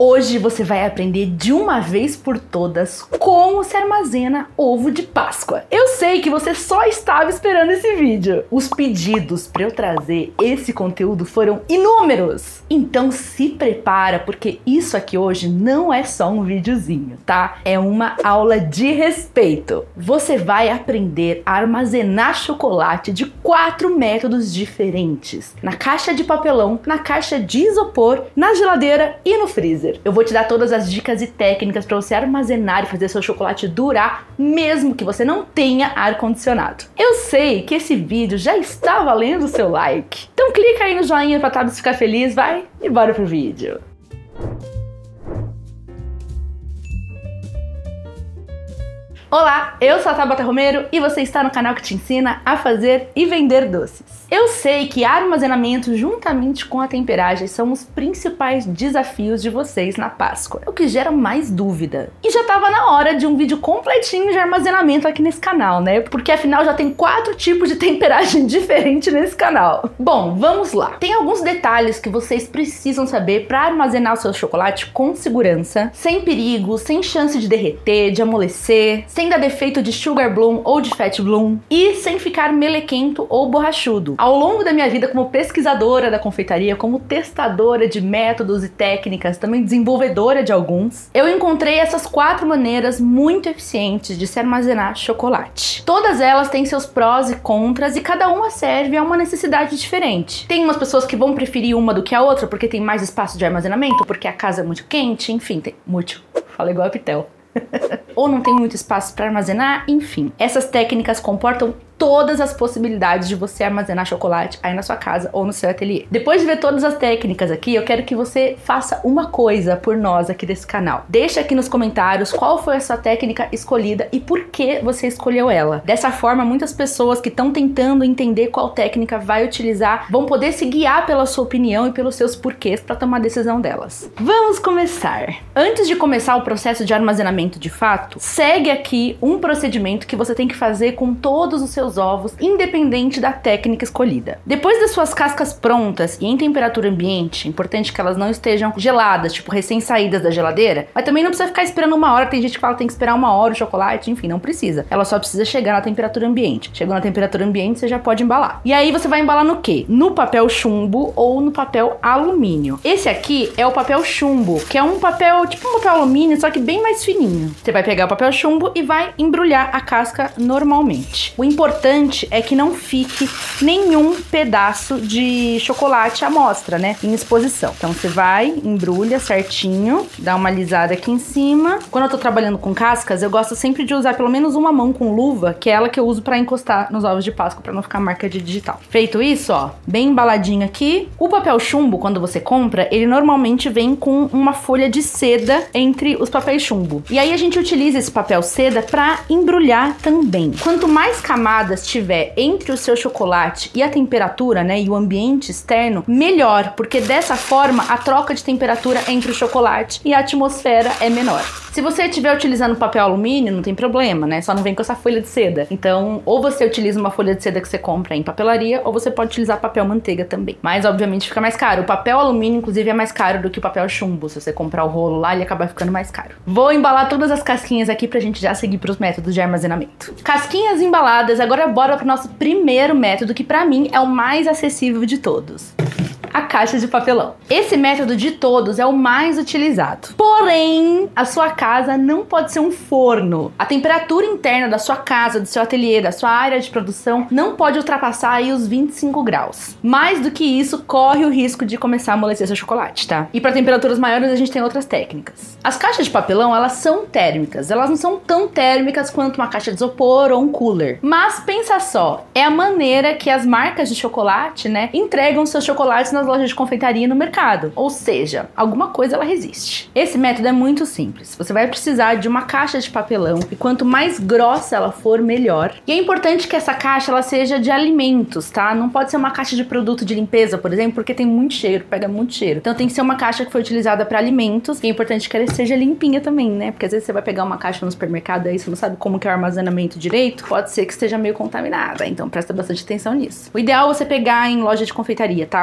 Hoje você vai aprender de uma vez por todas como se armazena ovo de Páscoa. Eu sei que você só estava esperando esse vídeo. Os pedidos para eu trazer esse conteúdo foram inúmeros. Então se prepara, porque isso aqui hoje não é só um videozinho, tá? É uma aula de respeito. Você vai aprender a armazenar chocolate de 4 métodos diferentes. Na caixa de papelão, na caixa de isopor, na geladeira e no freezer. Eu vou te dar todas as dicas e técnicas para você armazenar e fazer seu chocolate durar, mesmo que você não tenha ar-condicionado. Eu sei que esse vídeo já está valendo o seu like. Então clica aí no joinha para Tabs ficar feliz, vai e bora pro vídeo. Olá, eu sou a Tabata Romero e você está no canal que te ensina a fazer e vender doces. Eu sei que armazenamento juntamente com a temperagem são os principais desafios de vocês na Páscoa, é o que gera mais dúvida. E já estava na hora de um vídeo completinho de armazenamento aqui nesse canal, né? Porque afinal já tem 4 tipos de temperagem diferente nesse canal. Bom, vamos lá. Tem alguns detalhes que vocês precisam saber para armazenar o seu chocolate com segurança, sem perigo, sem chance de derreter, de amolecer, sem dar defeito de sugar bloom ou de fat bloom e sem ficar melequento ou borrachudo. Ao longo da minha vida como pesquisadora da confeitaria, como testadora de métodos e técnicas, também desenvolvedora de alguns, eu encontrei essas 4 maneiras muito eficientes de se armazenar chocolate. Todas elas têm seus prós e contras e cada uma serve a uma necessidade diferente. Tem umas pessoas que vão preferir uma do que a outra porque tem mais espaço de armazenamento, porque a casa é muito quente, enfim, tem muito. Fala igual a Pitel. Ou não tem muito espaço para armazenar, enfim. Essas técnicas comportam todas as possibilidades de você armazenar chocolate aí na sua casa ou no seu ateliê. Depois de ver todas as técnicas aqui, eu quero que você faça uma coisa por nós aqui desse canal. Deixa aqui nos comentários qual foi a sua técnica escolhida e por que você escolheu ela. Dessa forma, muitas pessoas que estão tentando entender qual técnica vai utilizar vão poder se guiar pela sua opinião e pelos seus porquês para tomar a decisão delas. Vamos começar! Antes de começar o processo de armazenamento de fato, segue aqui um procedimento que você tem que fazer com todos os seus ovos, independente da técnica escolhida. Depois das suas cascas prontas e em temperatura ambiente, é importante que elas não estejam geladas, tipo recém-saídas da geladeira, mas também não precisa ficar esperando 1 hora, tem gente que fala que tem que esperar 1 hora o chocolate, enfim, não precisa. Ela só precisa chegar na temperatura ambiente. Chegou na temperatura ambiente, você já pode embalar. E aí você vai embalar no quê? No papel chumbo ou no papel alumínio. Esse aqui é o papel chumbo, que é um papel, tipo um papel alumínio, só que bem mais fininho. Você vai pegar o papel chumbo e vai embrulhar a casca normalmente. O importante é que não fique nenhum pedaço de chocolate à mostra, né, em exposição. Então você vai, embrulha certinho, dá uma alisada aqui em cima. Quando eu tô trabalhando com cascas, eu gosto sempre de usar pelo menos uma mão com luva, que é ela que eu uso pra encostar nos ovos de Páscoa, pra não ficar marca de digital. Feito isso, ó, bem embaladinho aqui. O papel chumbo, quando você compra, ele normalmente vem com uma folha de seda entre os papéis chumbo. E aí a gente utiliza esse papel seda pra embrulhar também. Quanto mais camadas tiver entre o seu chocolate e a temperatura, né, e o ambiente externo, melhor, porque dessa forma a troca de temperatura entre o chocolate e a atmosfera é menor. Se você estiver utilizando papel alumínio, não tem problema, né? Só não vem com essa folha de seda. Então, ou você utiliza uma folha de seda que você compra em papelaria, ou você pode utilizar papel manteiga também. Mas, obviamente, fica mais caro. O papel alumínio, inclusive, é mais caro do que o papel chumbo. Se você comprar o rolo lá, ele acaba ficando mais caro. Vou embalar todas as casquinhas aqui pra gente já seguir pros métodos de armazenamento. Casquinhas embaladas, agora bora pro nosso primeiro método, que pra mim é o mais acessível de todos. A caixa de papelão. Esse método de todos é o mais utilizado. Porém, a sua casa não pode ser um forno. A temperatura interna da sua casa, do seu ateliê, da sua área de produção não pode ultrapassar aí os 25 graus. Mais do que isso, corre o risco de começar a amolecer seu chocolate, tá? E para temperaturas maiores a gente tem outras técnicas. As caixas de papelão, elas são térmicas. Elas não são tão térmicas quanto uma caixa de isopor ou um cooler. Mas pensa só, é a maneira que as marcas de chocolate, né, entregam seus chocolates nas lojas de confeitaria no mercado, ou seja, alguma coisa ela resiste. Esse método é muito simples. Você vai precisar de uma caixa de papelão e quanto mais grossa ela for, melhor. E é importante que essa caixa ela seja de alimentos, tá? Não pode ser uma caixa de produto de limpeza, por exemplo, porque tem muito cheiro, pega muito cheiro. Então tem que ser uma caixa que foi utilizada para alimentos. E é importante que ela seja limpinha também, né? Porque às vezes você vai pegar uma caixa no supermercado aí, você não sabe como que é o armazenamento direito, pode ser que esteja meio contaminada. Então presta bastante atenção nisso. O ideal é você pegar em loja de confeitaria, tá? Porque sempre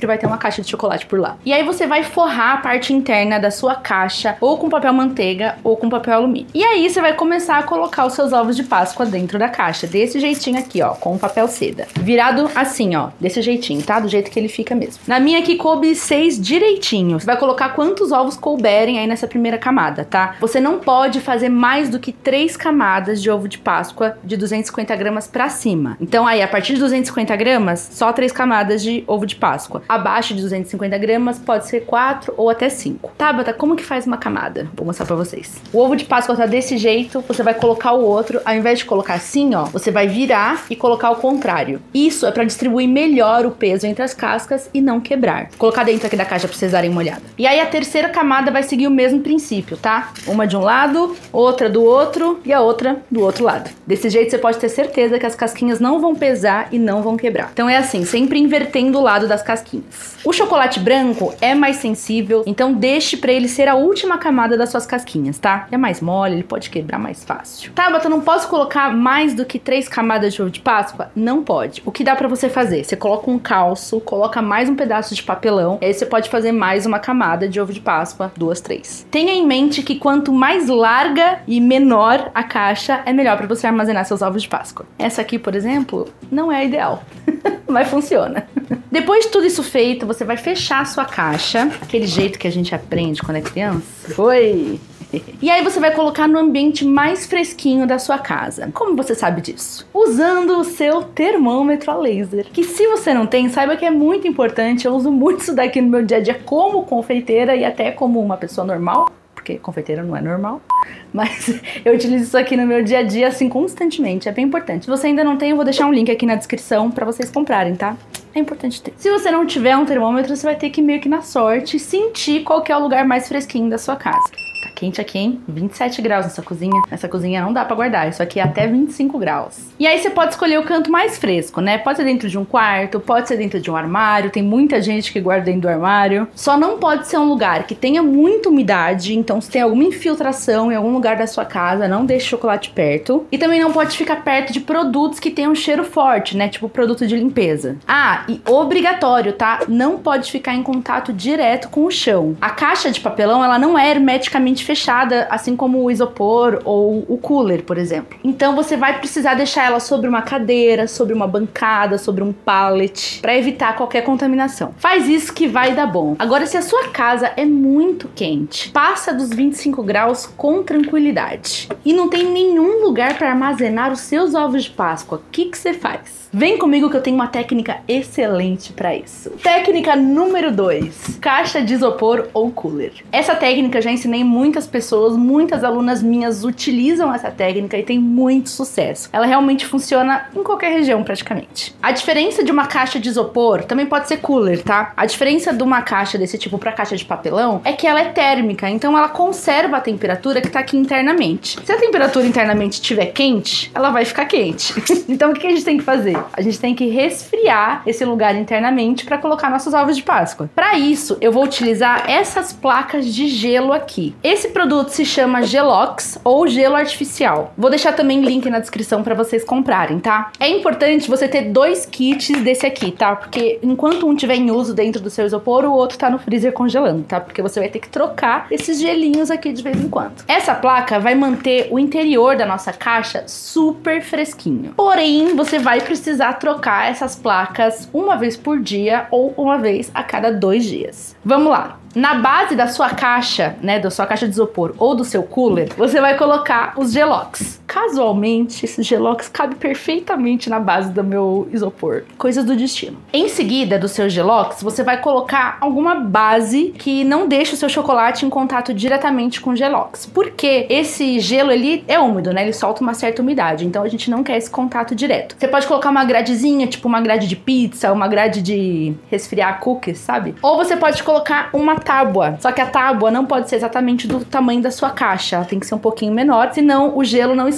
sempre vai ter uma caixa de chocolate por lá. E aí você vai forrar a parte interna da sua caixa ou com papel manteiga ou com papel alumínio. E aí você vai começar a colocar os seus ovos de Páscoa dentro da caixa, desse jeitinho aqui, ó, com papel seda. Virado assim, ó, desse jeitinho, tá? Do jeito que ele fica mesmo. Na minha aqui coube 6 direitinho. Você vai colocar quantos ovos couberem aí nessa primeira camada, tá? Você não pode fazer mais do que 3 camadas de ovo de Páscoa de 250 gramas pra cima. Então aí, a partir de 250 gramas, só 3 camadas de ovo de Páscoa. Abaixo de 250 gramas, pode ser 4 ou até 5. Tabata, como que faz uma camada? Vou mostrar pra vocês. O ovo de Páscoa tá desse jeito, você vai colocar o outro, ao invés de colocar assim, ó, você vai virar e colocar ao contrário. Isso é pra distribuir melhor o peso entre as cascas e não quebrar. Vou colocar dentro aqui da caixa pra vocês darem uma olhada. E aí a terceira camada vai seguir o mesmo princípio, tá? Uma de um lado, outra do outro e a outra do outro lado. Desse jeito você pode ter certeza que as casquinhas não vão pesar e não vão quebrar. Então é assim, sempre invertendo o lado das casquinhas. O chocolate branco é mais sensível, então deixe pra ele ser a última camada das suas casquinhas, tá? É mais mole, ele pode quebrar mais fácil. Tabata, não posso colocar mais do que 3 camadas de ovo de Páscoa? Não pode. O que dá pra você fazer? Você coloca um calço, coloca mais um pedaço de papelão, e aí você pode fazer mais uma camada de ovo de Páscoa, 2, 3. Tenha em mente que quanto mais larga e menor a caixa, é melhor pra você armazenar seus ovos de Páscoa. Essa aqui, por exemplo, não é a ideal, mas funciona. Depois de tudo isso feito, você vai fechar a sua caixa, aquele jeito que a gente aprende quando é criança. Oi! E aí você vai colocar no ambiente mais fresquinho da sua casa. Como você sabe disso? Usando o seu termômetro a laser. Que se você não tem, saiba que é muito importante. Eu uso muito isso daqui no meu dia a dia como confeiteira e até como uma pessoa normal. Porque confeiteira não é normal. Mas eu utilizo isso aqui no meu dia a dia, assim, constantemente. É bem importante. Se você ainda não tem, eu vou deixar um link aqui na descrição pra vocês comprarem, tá? É importante ter. Se você não tiver um termômetro, você vai ter que ir meio que na sorte sentir qual que é o lugar mais fresquinho da sua casa. Tá quente aqui, hein? 27 graus nessa cozinha. Nessa cozinha não dá pra guardar. Isso aqui é até 25 graus. E aí você pode escolher o canto mais fresco, né? Pode ser dentro de um quarto, pode ser dentro de um armário. Tem muita gente que guarda dentro do armário. Só não pode ser um lugar que tenha muita umidade. Então, se tem alguma infiltração em algum lugar da sua casa, não deixe chocolate perto. E também não pode ficar perto de produtos que tenham cheiro forte, né? Tipo produto de limpeza. Ah, e obrigatório, tá? Não pode ficar em contato direto com o chão. A caixa de papelão, ela não é hermeticamente fechada, assim como o isopor ou o cooler, por exemplo. Então você vai precisar deixar ela sobre uma cadeira, sobre uma bancada, sobre um pallet, para evitar qualquer contaminação. Faz isso que vai dar bom. Agora, se a sua casa é muito quente, passa dos 25 graus com tranquilidade e não tem nenhum lugar para armazenar os seus ovos de Páscoa, o que você faz? Vem comigo que eu tenho uma técnica excelente para isso. Técnica número 2. Caixa de isopor ou cooler. Essa técnica eu já ensinei muitas pessoas, muitas alunas minhas utilizam essa técnica e tem muito sucesso. Ela realmente funciona em qualquer região praticamente. A diferença de uma caixa de isopor, também pode ser cooler, tá? A diferença de uma caixa desse tipo para caixa de papelão é que ela é térmica, então ela conserva a temperatura que tá aqui internamente. Se a temperatura internamente estiver quente, ela vai ficar quente. Então o que a gente tem que fazer? A gente tem que resfriar esse lugar internamente para colocar nossos ovos de Páscoa. Para isso, eu vou utilizar essas placas de gelo aqui. Esse produto se chama Gelox ou gelo artificial. Vou deixar também link na descrição para vocês comprarem, tá? É importante você ter 2 kits desse aqui, tá? Porque enquanto um tiver em uso dentro do seu isopor, o outro tá no freezer congelando, tá? Porque você vai ter que trocar esses gelinhos aqui de vez em quando. Essa placa vai manter o interior da nossa caixa super fresquinho. Porém, você vai precisar trocar essas placas uma vez por dia ou uma vez a cada 2 dias. Vamos lá! Na base da sua caixa, né, da sua caixa de isopor ou do seu cooler, você vai colocar os Gelox. Casualmente, esse Gelox cabe perfeitamente na base do meu isopor. Coisas do destino. Em seguida, do seu Gelox, você vai colocar alguma base que não deixe o seu chocolate em contato diretamente com o Gelox. Porque esse gelo, ele é úmido, né? Ele solta uma certa umidade, então a gente não quer esse contato direto. Você pode colocar uma gradezinha, tipo uma grade de pizza, uma grade de resfriar cookies, sabe? Ou você pode colocar uma tábua. Só que a tábua não pode ser exatamente do tamanho da sua caixa. Ela tem que ser um pouquinho menor, senão o gelo não escapa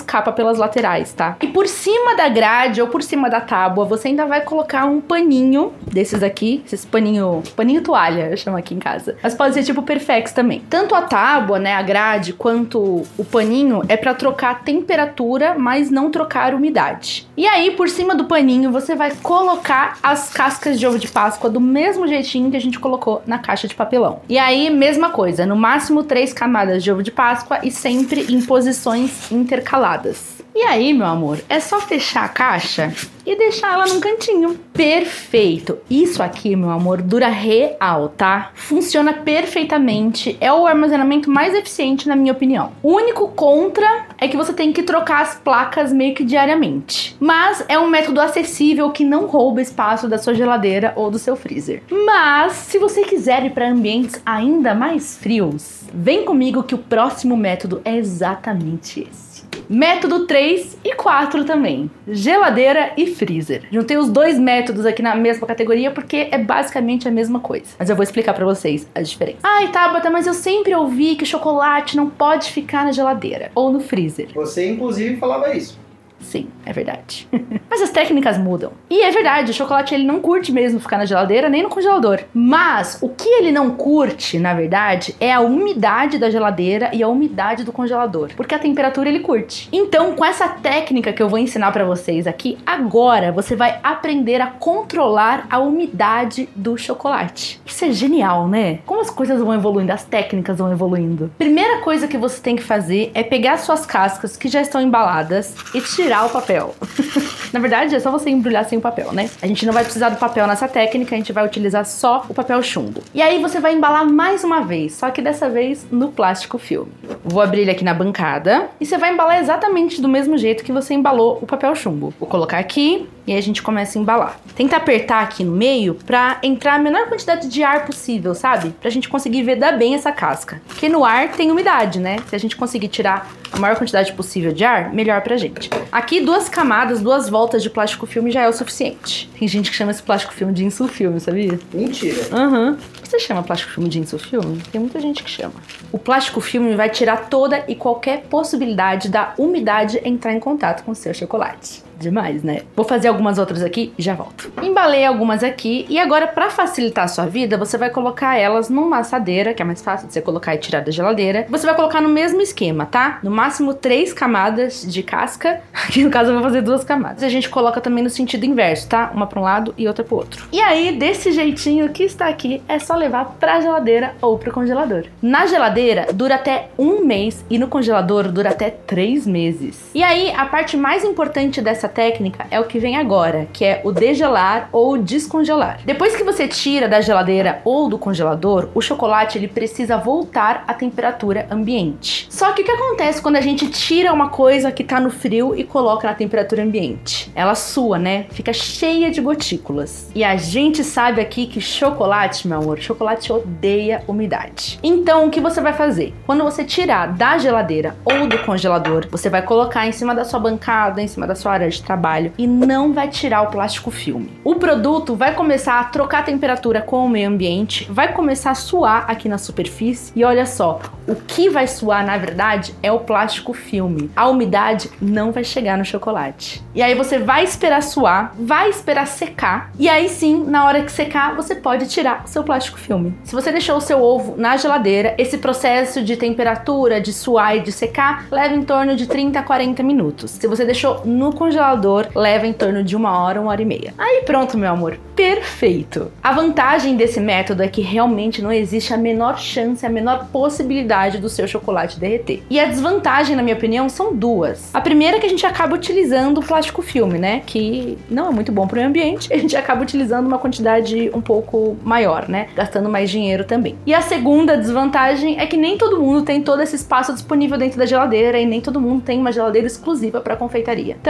escapa pelas laterais, tá? E por cima da grade ou por cima da tábua, você ainda vai colocar um paninho desses aqui, esses paninho toalha, eu chamo aqui em casa. Mas pode ser tipo Perfex também. Tanto a tábua, né, a grade, quanto o paninho é pra trocar a temperatura, mas não trocar a umidade. E aí, por cima do paninho, você vai colocar as cascas de ovo de Páscoa do mesmo jeitinho que a gente colocou na caixa de papelão. E aí, mesma coisa, no máximo 3 camadas de ovo de Páscoa e sempre em posições intercaladas. E aí, meu amor, é só fechar a caixa e deixar ela num cantinho. Perfeito! Isso aqui, meu amor, dura real, tá? Funciona perfeitamente, é o armazenamento mais eficiente na minha opinião. O único contra é que você tem que trocar as placas meio que diariamente. Mas é um método acessível que não rouba espaço da sua geladeira ou do seu freezer. Mas, se você quiser ir para ambientes ainda mais frios, vem comigo que o próximo método é exatamente esse. Método 3 e 4 também, geladeira e freezer. Juntei os dois métodos aqui na mesma categoria porque é basicamente a mesma coisa. Mas eu vou explicar pra vocês a diferença. Ai, Tabata, mas eu sempre ouvi que chocolate não pode ficar na geladeira ou no freezer. Você, inclusive, falava isso. Sim, é verdade. Mas as técnicas mudam. E é verdade, o chocolate ele não curte mesmo ficar na geladeira nem no congelador. Mas o que ele não curte, na verdade, é a umidade da geladeira e a umidade do congelador. Porque a temperatura ele curte. Então, com essa técnica que eu vou ensinar pra vocês aqui, agora você vai aprender a controlar a umidade do chocolate. Isso é genial, né? Como as coisas vão evoluindo, as técnicas vão evoluindo. Primeira coisa que você tem que fazer é pegar suas cascas que já estão embaladas e tirar o papel. Na verdade, é só você embrulhar sem o papel, né? A gente não vai precisar do papel nessa técnica, a gente vai utilizar só o papel chumbo. E aí você vai embalar mais uma vez, só que dessa vez no plástico filme. Vou abrir ele aqui na bancada e você vai embalar exatamente do mesmo jeito que você embalou o papel chumbo. Vou colocar aqui e aí a gente começa a embalar. Tenta apertar aqui no meio pra entrar a menor quantidade de ar possível, sabe? Pra gente conseguir vedar bem essa casca. Porque no ar tem umidade, né? Se a gente conseguir tirar a maior quantidade possível de ar, melhor pra gente. Aqui 2 camadas, 2 voltas de plástico filme já é o suficiente. Tem gente que chama esse plástico filme de insulfilme, sabia? Mentira. Aham. Você chama plástico filme de insulfilme? Tem muita gente que chama. O plástico filme vai tirar toda e qualquer possibilidade da umidade entrar em contato com o seu chocolate. Demais, né? Vou fazer algumas outras aqui e já volto. Embalei algumas aqui e agora, pra facilitar a sua vida, você vai colocar elas numa assadeira, que é mais fácil de você colocar e tirar da geladeira. Você vai colocar no mesmo esquema, tá? No máximo 3 camadas de casca. Aqui no caso eu vou fazer 2 camadas. A gente coloca também no sentido inverso, tá? Uma pra um lado e outra pro outro. E aí, desse jeitinho que está aqui, é só levar pra geladeira ou pro congelador. Na geladeira dura até 1 mês e no congelador dura até 3 meses. E aí, a parte mais importante dessa técnica é o que vem agora, que é o degelar ou descongelar. Depois que você tira da geladeira ou do congelador, o chocolate ele precisa voltar à temperatura ambiente. Só que o que acontece quando a gente tira uma coisa que tá no frio e coloca na temperatura ambiente? Ela sua, né? Fica cheia de gotículas. E a gente sabe aqui que chocolate, meu amor, chocolate odeia umidade. Então, o que você vai fazer? Quando você tirar da geladeira ou do congelador, você vai colocar em cima da sua bancada, em cima da sua área de trabalho e não vai tirar o plástico filme. O produto vai começar a trocar a temperatura com o meio ambiente, vai começar a suar aqui na superfície e olha só, o que vai suar na verdade é o plástico filme. A umidade não vai chegar no chocolate. E aí você vai esperar suar, vai esperar secar e aí sim, na hora que secar, você pode tirar o seu plástico filme. Se você deixou o seu ovo na geladeira, esse processo de temperatura, de suar e de secar leva em torno de 30 a 40 minutos. Se você deixou no congelador, leva em torno de 1 hora, 1 hora e meia. Aí pronto, meu amor, perfeito! A vantagem desse método é que realmente não existe a menor chance, a menor possibilidade do seu chocolate derreter. E a desvantagem, na minha opinião, são 2. A primeira é que a gente acaba utilizando o plástico filme, né? Que não é muito bom para o meio ambiente, a gente acaba utilizando uma quantidade um pouco maior, né? Gastando mais dinheiro também. E a segunda desvantagem é que nem todo mundo tem todo esse espaço disponível dentro da geladeira e nem todo mundo tem uma geladeira exclusiva para confeitaria. Então, essa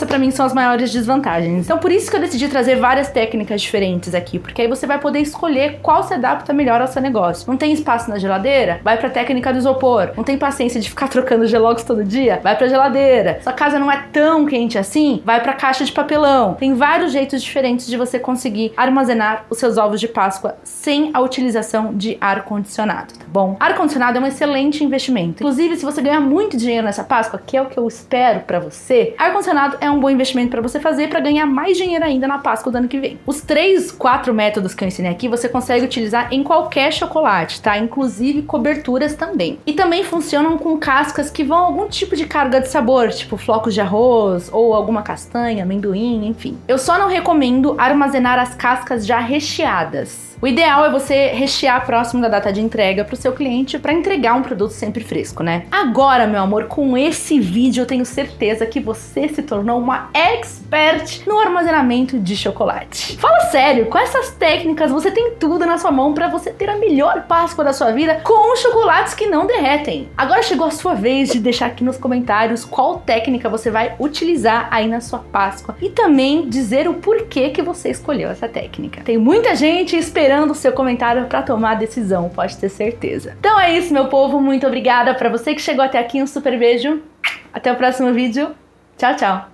pra mim são as maiores desvantagens. Então por isso que eu decidi trazer várias técnicas diferentes aqui, porque aí você vai poder escolher qual se adapta melhor ao seu negócio. Não tem espaço na geladeira? Vai pra técnica do isopor. Não tem paciência de ficar trocando gelogos todo dia? Vai pra geladeira. Sua casa não é tão quente assim? Vai pra caixa de papelão. Tem vários jeitos diferentes de você conseguir armazenar os seus ovos de Páscoa sem a utilização de ar-condicionado, tá bom? Ar-condicionado é um excelente investimento. Inclusive, se você ganhar muito dinheiro nessa Páscoa, que é o que eu espero pra você, ar-condicionado é um bom investimento pra você fazer pra ganhar mais dinheiro ainda na Páscoa do ano que vem. Os 3, 4 métodos que eu ensinei aqui, você consegue utilizar em qualquer chocolate, tá? Inclusive coberturas também. E também funcionam com cascas que vão a algum tipo de carga de sabor, tipo flocos de arroz ou alguma castanha, amendoim, enfim. Eu só não recomendo armazenar as cascas já recheadas. O ideal é você rechear próximo da data de entrega para o seu cliente para entregar um produto sempre fresco, né? Agora, meu amor, com esse vídeo eu tenho certeza que você se tornou uma expert no armazenamento de chocolate. Fala sério, com essas técnicas você tem tudo na sua mão para você ter a melhor Páscoa da sua vida com chocolates que não derretem. Agora chegou a sua vez de deixar aqui nos comentários qual técnica você vai utilizar aí na sua Páscoa e também dizer o porquê que você escolheu essa técnica. Tem muita gente esperando o seu comentário para tomar a decisão, pode ter certeza. Então é isso, meu povo, muito obrigada. Para você que chegou até aqui, um super beijo. Até o próximo vídeo. Tchau, tchau.